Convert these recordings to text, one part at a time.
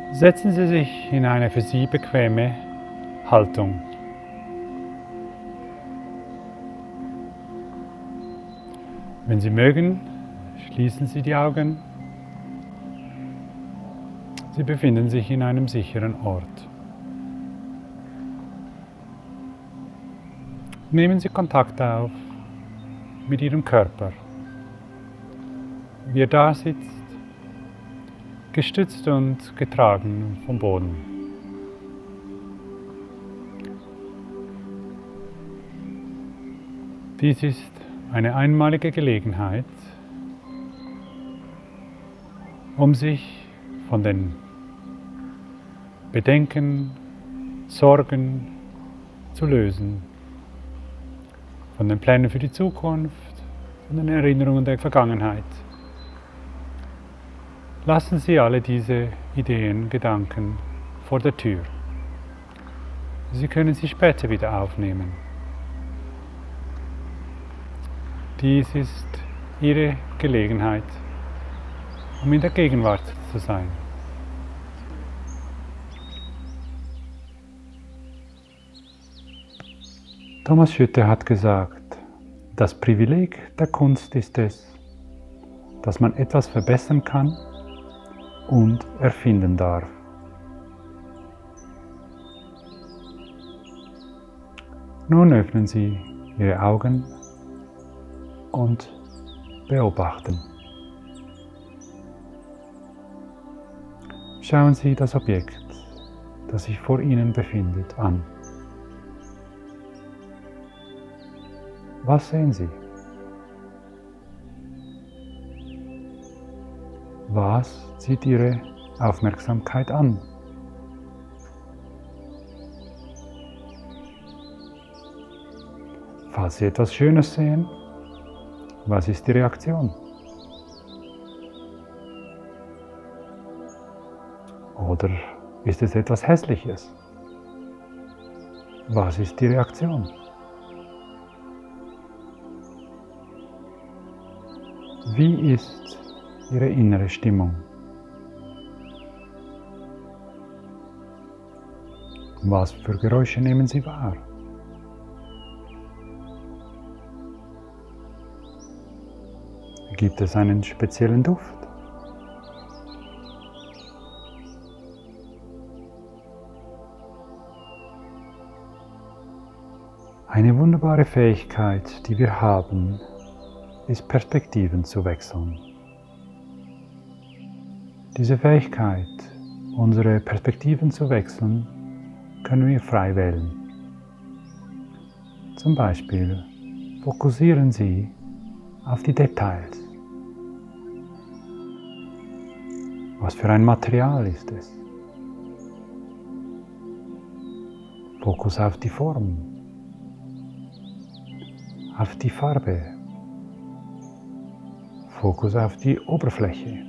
Setzen Sie sich in eine für Sie bequeme Haltung. Wenn Sie mögen, schließen Sie die Augen. Sie befinden sich in einem sicheren Ort. Nehmen Sie Kontakt auf mit Ihrem Körper, wie er da sitzt, gestützt und getragen vom Boden. Dies ist eine einmalige Gelegenheit, um sich von den Bedenken, Sorgen zu lösen, von den Plänen für die Zukunft, von den Erinnerungen der Vergangenheit. Lassen Sie alle diese Ideen, Gedanken vor der Tür. Sie können sie später wieder aufnehmen. Dies ist Ihre Gelegenheit, um in der Gegenwart zu sein. Thomas Schütte hat gesagt, das Privileg der Kunst ist es, dass man etwas verbessern kann und erfinden darf. Nun öffnen Sie Ihre Augen und beobachten. Schauen Sie das Objekt, das sich vor Ihnen befindet, an. Was sehen Sie? Was zieht Ihre Aufmerksamkeit an? Falls Sie etwas Schönes sehen, was ist die Reaktion? Oder ist es etwas Hässliches? Was ist die Reaktion? Wie ist Ihre innere Stimmung? Was für Geräusche nehmen Sie wahr? Gibt es einen speziellen Duft? Eine wunderbare Fähigkeit, die wir haben, ist Perspektiven zu wechseln. Diese Fähigkeit, unsere Perspektiven zu wechseln, können wir frei wählen. Zum Beispiel fokussieren Sie auf die Details. Was für ein Material ist es? Fokus auf die Form, auf die Farbe, Fokus auf die Oberfläche.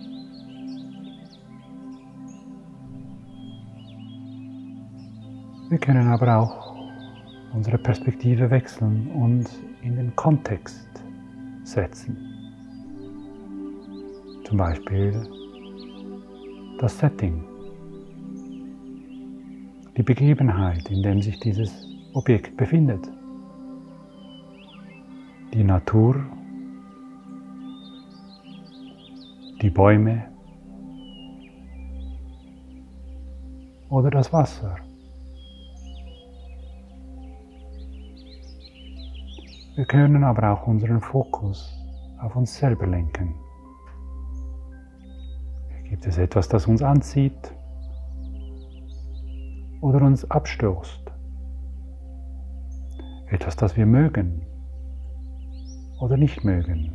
Wir können aber auch unsere Perspektive wechseln und in den Kontext setzen. Zum Beispiel das Setting, die Begebenheit, in der sich dieses Objekt befindet, die Natur, die Bäume oder das Wasser. Wir können aber auch unseren Fokus auf uns selber lenken. Gibt es etwas, das uns anzieht oder uns abstoßt? Etwas, das wir mögen oder nicht mögen?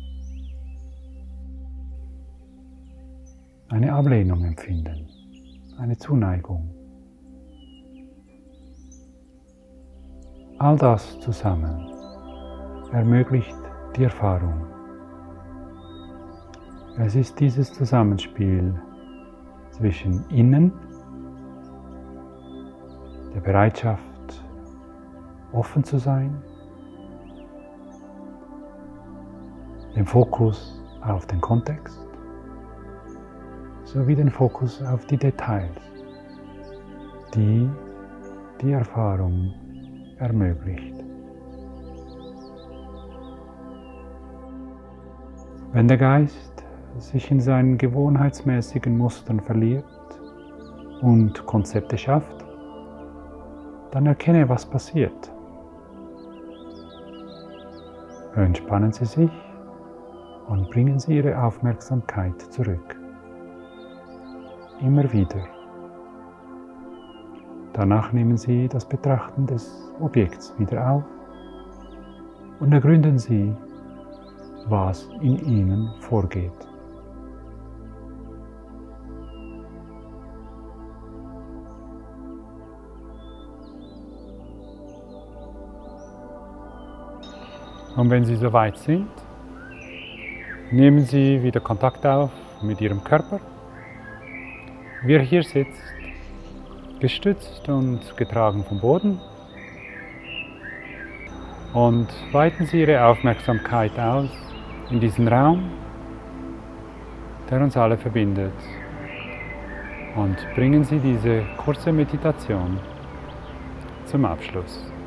Eine Ablehnung empfinden, eine Zuneigung. All das zusammen ermöglicht die Erfahrung. Es ist dieses Zusammenspiel zwischen innen, der Bereitschaft, offen zu sein, dem Fokus auf den Kontext, sowie den Fokus auf die Details, die die Erfahrung ermöglicht. Wenn der Geist sich in seinen gewohnheitsmäßigen Mustern verliert und Konzepte schafft, dann erkenne, was passiert. Entspannen Sie sich und bringen Sie Ihre Aufmerksamkeit zurück. Immer wieder. Danach nehmen Sie das Betrachten des Objekts wieder auf und ergründen Sie, was in Ihnen vorgeht. Und wenn Sie soweit sind, nehmen Sie wieder Kontakt auf mit Ihrem Körper, wie er hier sitzt, gestützt und getragen vom Boden. Und weiten Sie Ihre Aufmerksamkeit aus in diesen Raum, der uns alle verbindet. Und bringen Sie diese kurze Meditation zum Abschluss.